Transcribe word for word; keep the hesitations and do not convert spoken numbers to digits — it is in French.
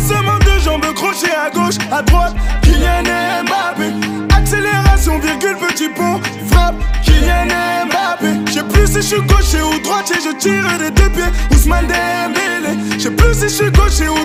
Lancement de jambes crochet à gauche, à droite, Kylian Mbappé. Accélération, virgule, petit pont, frappe, Kylian Mbappé. J'sais plus si j'suis gaucher ou droitier, je tire des deux pieds, Ousmane Dembélé. J'sais plus si j'suis gaucher ou